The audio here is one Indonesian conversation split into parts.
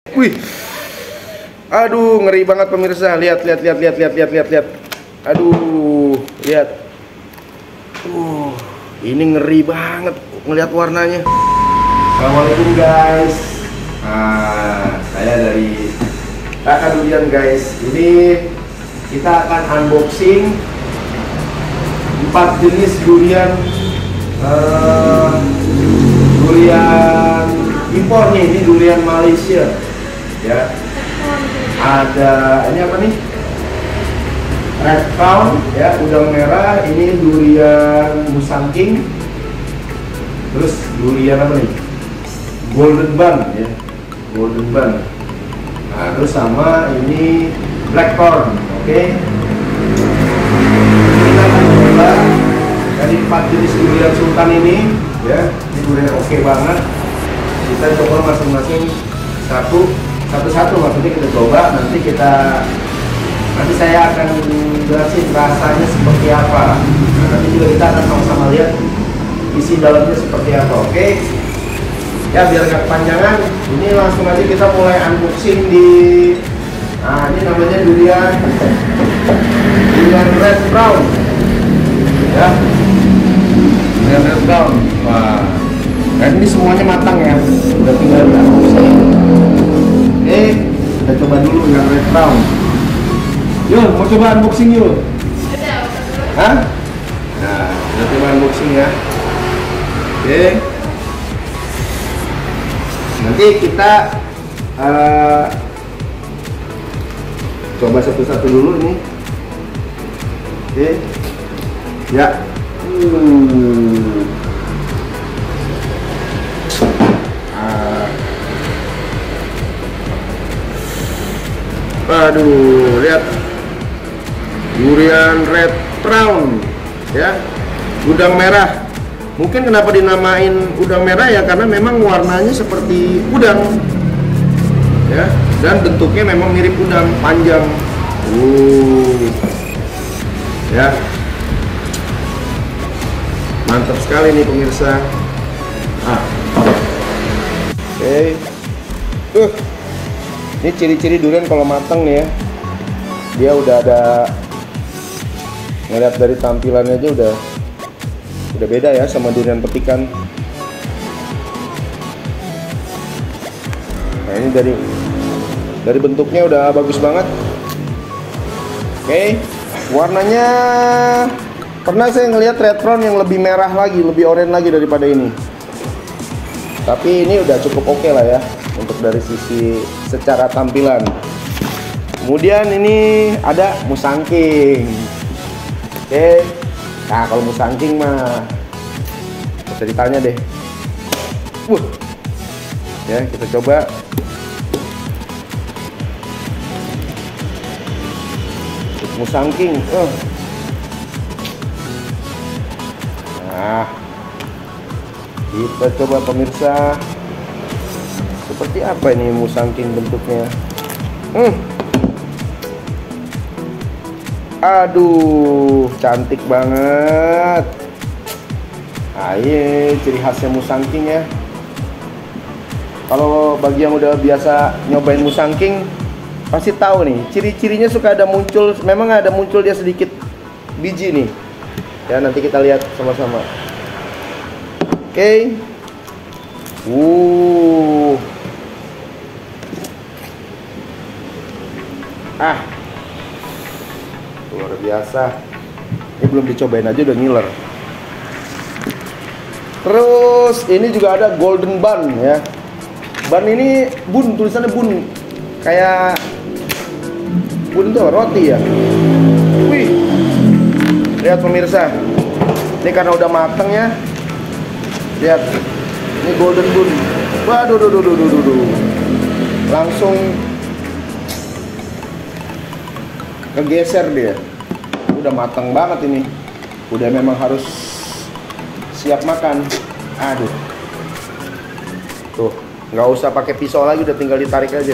Wih, aduh ngeri banget pemirsa. Lihat. Aduh, lihat. Ini ngeri banget ngelihat warnanya. Assalamualaikum guys. Saya dari Kakak Durian guys. Ini kita akan unboxing 4 jenis durian durian impor nih. Ini durian Malaysia ya. Ada ini apa nih? Red Crown ya, udang merah. Ini durian Musang King. Terus durian apa nih? Golden Bun ya, Golden Bun. Nah, terus sama ini Blackthorn. Oke. Kita akan coba dari 4 jenis durian sultan ini ya. Ini durian oke banget. Kita coba masing-masing satu-satu, maksudnya kita coba, nanti saya akan jelasin rasanya seperti apa. Nah, nanti juga kita akan sama-sama lihat isi dalamnya seperti apa. Oke ya, biar gak kepanjangan, ini langsung aja kita mulai unboxing di ini namanya durian Red Crown ya, durian Red Crown. Wah, dan ini semuanya matang ya, udah tinggal unboxing. Oke, kita coba dulu dengan Red Crown. Yuk, mau coba unboxing yuk. Hah? Nah, kita coba unboxing ya. Oke. Nanti kita coba satu-satu dulu nih. Oke. Ya. Aduh, lihat durian Red Crown ya, udang merah. Mungkin kenapa dinamain udang merah ya, karena memang warnanya seperti udang ya, dan bentuknya memang mirip udang, panjang. Ya, mantap sekali nih pemirsa. Oke. Ini ciri-ciri durian kalau matang nih ya, dia udah ada, ngeliat dari tampilannya aja udah beda ya sama durian petikan. Nah, ini dari bentuknya udah bagus banget. Oke, warnanya pernah saya ngeliat Red Crown yang lebih merah lagi, lebih oranye lagi daripada ini. Tapi ini udah cukup oke lah ya untuk dari sisi secara tampilan. Kemudian ini ada Musang King. Oke. Nah, kalau Musang King mah bisa ditanya deh. Ya, kita coba. Musang King. Nah, kita coba pemirsa, seperti apa ini Musang King bentuknya. Aduh, cantik banget. Nah, ini ciri khasnya Musang King ya. Kalau bagi yang udah biasa nyobain Musang King pasti tahu nih, ciri-cirinya suka ada muncul, memang ada muncul dia sedikit biji nih. Ya, nanti kita lihat sama-sama. Oke. Luar biasa. Ini belum dicobain aja udah ngiler. Terus ini juga ada Golden Bun ya. Bun ini bun, tulisannya bun. Kayak bun tuh roti ya. Wih. Lihat pemirsa. Ini karena udah mateng ya. Lihat. Ini Golden Bun. Waduh, langsung kegeser dia. Udah matang banget ini. Udah memang harus siap makan. Aduh. Tuh, nggak usah pakai pisau lagi, udah tinggal ditarik aja.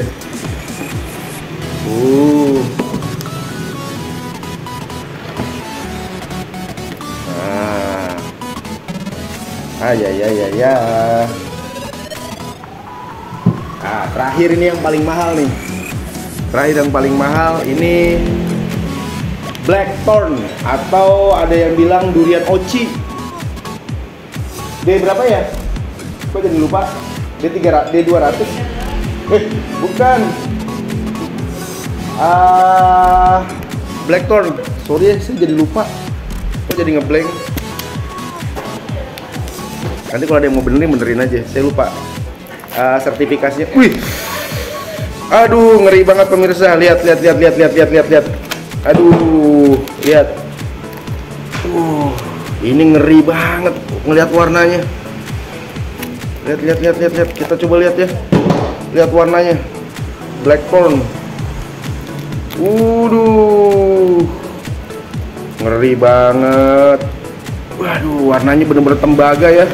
Ya. Nah, terakhir ini yang paling mahal nih. Terakhir yang paling mahal ini Blackthorn, atau ada yang bilang durian oci. D berapa ya? Kok jadi lupa? D200. Bukan. Blackthorn. Sorry ya, saya jadi lupa. Kok jadi ngeblank. Nanti kalau ada yang mau benerin aja. Saya lupa. Sertifikasinya. Wih. Aduh, ngeri banget pemirsa. Lihat. Aduh, lihat. Ini ngeri banget ngelihat warnanya. Lihat. Kita coba lihat ya. Lihat warnanya. Blackthorn. Ngeri banget. Waduh, warnanya bener-bener tembaga ya.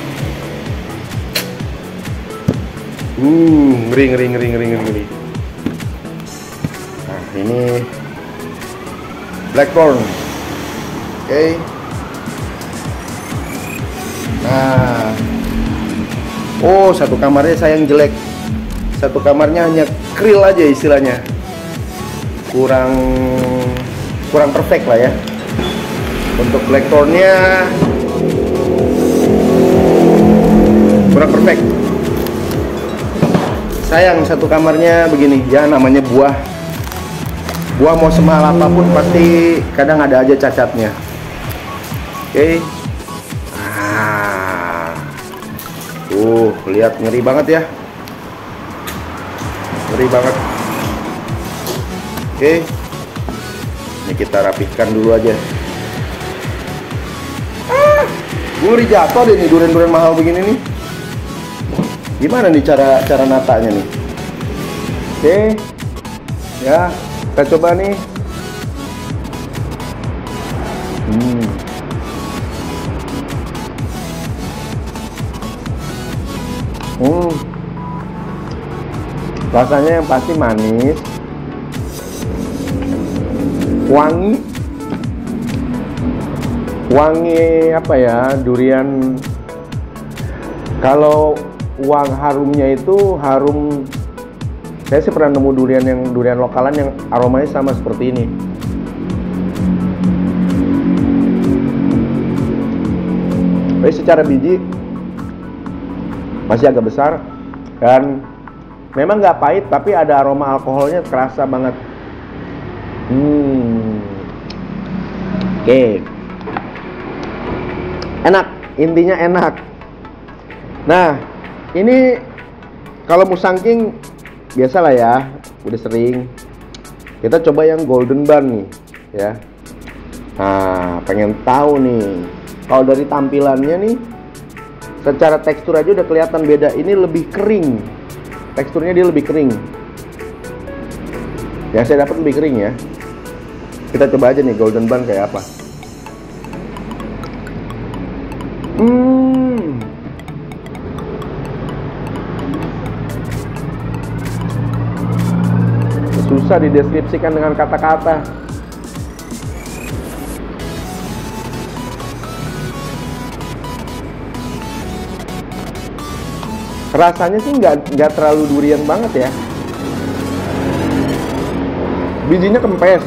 Ngeri. Nah, ini Blackthorn. Oke. Nah. Oh, satu kamarnya sayang jelek. Satu kamarnya hanya krill aja istilahnya. Kurang perfect lah ya. Untuk Blackthornnya kurang perfect. Sayang satu kamarnya begini. Ya namanya buah mau semahal apapun pasti kadang ada aja cacatnya. Oke. Lihat ngeri banget ya. Ngeri banget. Oke. Ini kita rapihkan dulu aja. Ngeri jatuh deh nih durian-durian mahal begini nih. Gimana nih cara natanya nih? Oke. Ya, kita coba nih. Rasanya yang pasti manis, wangi apa ya, durian. Kalau harumnya itu harum. Saya sih pernah nemu durian lokalan yang aromanya sama seperti ini. Tapi secara biji masih agak besar dan memang nggak pahit, tapi ada aroma alkoholnya kerasa banget. Oke. Enak, intinya enak. Nah, ini kalau Musang King biasa lah ya, udah sering. Kita coba yang Golden Bun nih, ya. Nah, pengen tahu nih, kalau dari tampilannya nih, secara tekstur aja udah kelihatan beda. Ini lebih kering, teksturnya dia lebih kering. Yang saya dapat lebih kering ya. Kita coba aja nih Golden Bun kayak apa. Susah dideskripsikan dengan kata-kata. Rasanya sih nggak terlalu durian banget ya. Bijinya kempes.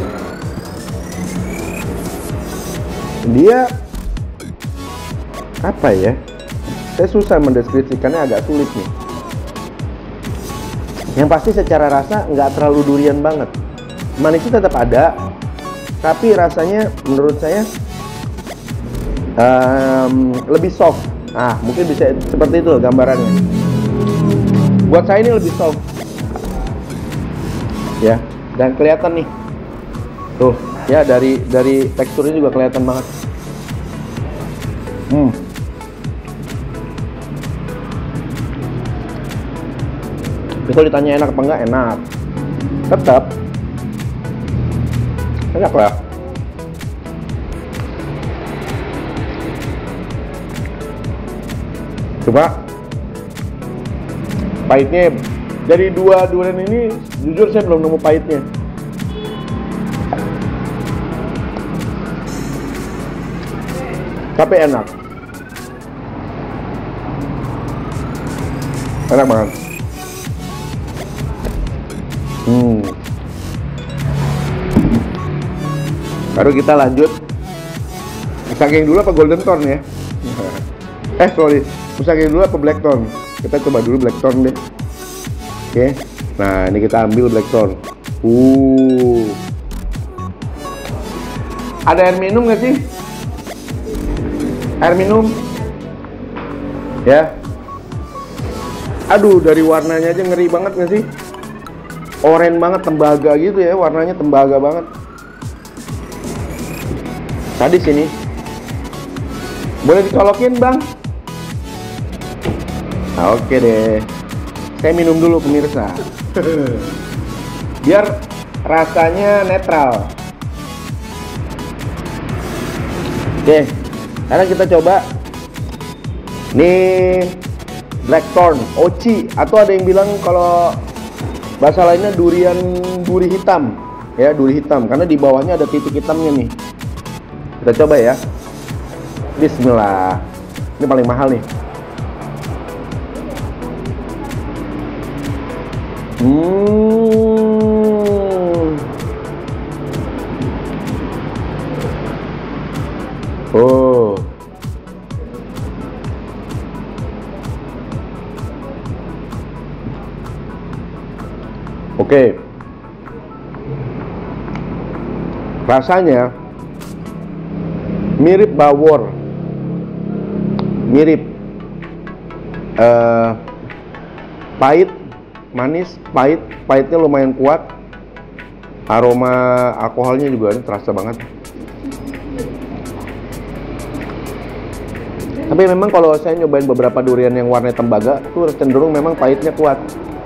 Dia apa ya? Saya susah mendeskripsikannya, agak sulit nih. Yang pasti secara rasa nggak terlalu durian banget. Manisnya tetap ada, tapi rasanya menurut saya lebih soft. Mungkin bisa seperti itu gambarannya. Buat saya ini lebih soft. Ya, dan kelihatan nih. Tuh, ya dari teksturnya juga kelihatan banget. Kalau ditanya enak apa enggak, enak. Tetap enak lah. Coba pahitnya dari dua durian ini, jujur saya belum nemu pahitnya. Tapi enak. Enak banget. Baru kita lanjut Musangking dulu apa Golden Tone ya? Sorry, Musangking dulu apa Blackthorn? Kita coba dulu Blackthorn deh. Oke. Nah, ini kita ambil Blackthorn. Ada air minum nggak sih? Air minum? Ya. Aduh, dari warnanya aja ngeri banget nggak sih? Oranye banget, tembaga gitu ya, warnanya tembaga banget. Tadi sini. Boleh dicolokin, Bang? Nah, oke deh. Saya minum dulu pemirsa. Biar rasanya netral. Oke, sekarang kita coba nih Blackthorn, Ochi, atau ada yang bilang kalau bahasa lainnya duri hitam, ya duri hitam, karena di bawahnya ada titik hitamnya nih. Kita coba ya. Bismillah. Ini paling mahal nih. Oh. Oke. Rasanya mirip bawor. Mirip. Pahit, manis, pahitnya lumayan kuat. Aroma alkoholnya juga ini terasa banget. Tapi memang kalau saya nyobain beberapa durian yang warnanya tembaga tuh cenderung memang pahitnya kuat.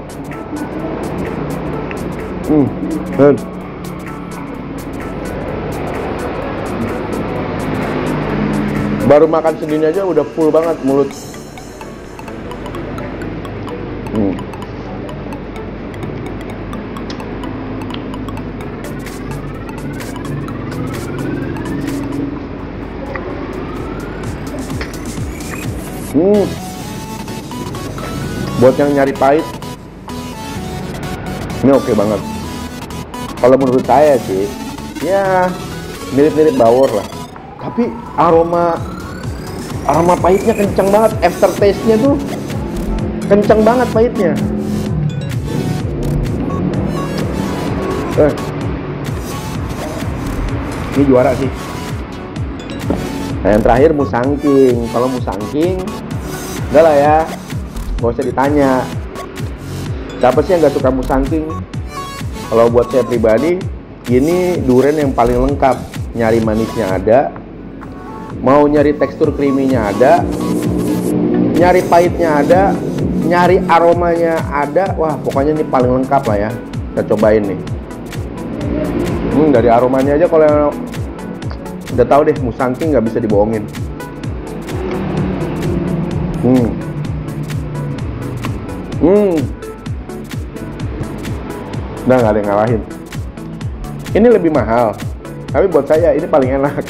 Baru makan segini aja udah full banget mulut. Buat yang nyari pahit, ini oke banget. Kalau menurut saya sih, ya mirip-mirip bawor lah. Tapi aroma pahitnya kencang banget. Aftertaste-nya tuh kencang banget pahitnya. Ini juara sih. Nah, yang terakhir Musangking. Kalau Musangking, udah lah ya, gak usah ditanya. Siapa sih yang gak suka Musangking? Kalau buat saya pribadi, ini durian yang paling lengkap. Nyari manisnya ada, mau nyari tekstur creamy-nya ada, nyari pahitnya ada, nyari aromanya ada. Wah, pokoknya ini paling lengkap lah ya. Kita cobain nih. Dari aromanya aja kalau yang udah tahu deh, Musangking nggak bisa dibohongin. Udah nggak ada yang ngalahin. Ini lebih mahal, tapi buat saya ini paling enak.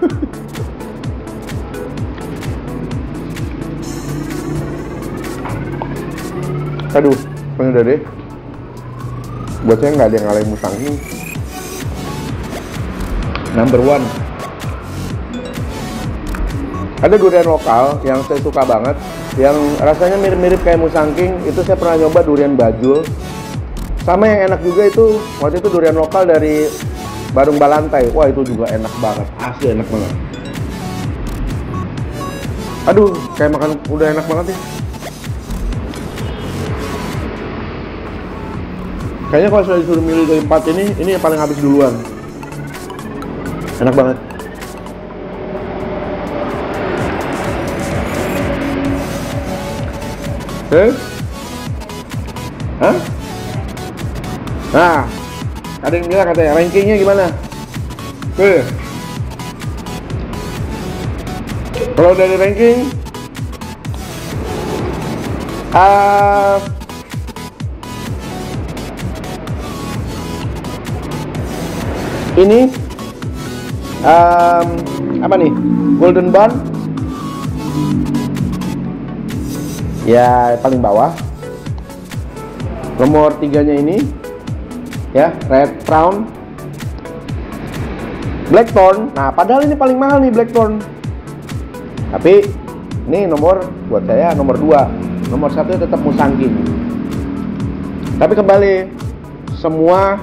Aduh, udah deh. Buat saya nggak ada yang ngalahin Musangking. Number one. Ada durian lokal yang saya suka banget, yang rasanya mirip-mirip kayak Musangking. Itu saya pernah nyoba durian Bajul. Sama yang enak juga itu, waktu itu durian lokal dari Barung Balantai. Wah, itu juga enak banget, asli enak banget. Aduh, kayak makan udah enak banget ya. Kayaknya kalau saya disuruh milih dari 4 ini yang paling habis duluan. Enak banget. Hah? Nah, ada yang bilang katanya rankingnya gimana? Kalau dari ranking, ini apa nih? Golden Bond. Ya paling bawah. Nomor 3-nya ini ya, red crown, blackthorn. Nah, padahal ini paling mahal nih blackthorn. Tapi ini buat saya nomor 2. Nomor 1 tetap Musang King. Tapi kembali, semua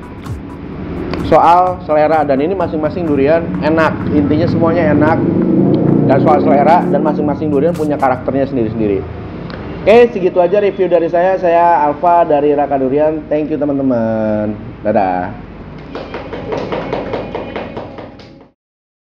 soal selera, dan ini masing-masing durian enak. Intinya semuanya enak. Dan soal selera, dan masing-masing durian punya karakternya sendiri-sendiri. Oke, segitu aja review dari saya. Saya Alfa dari Raka Durian. Thank you teman-teman. Dadah.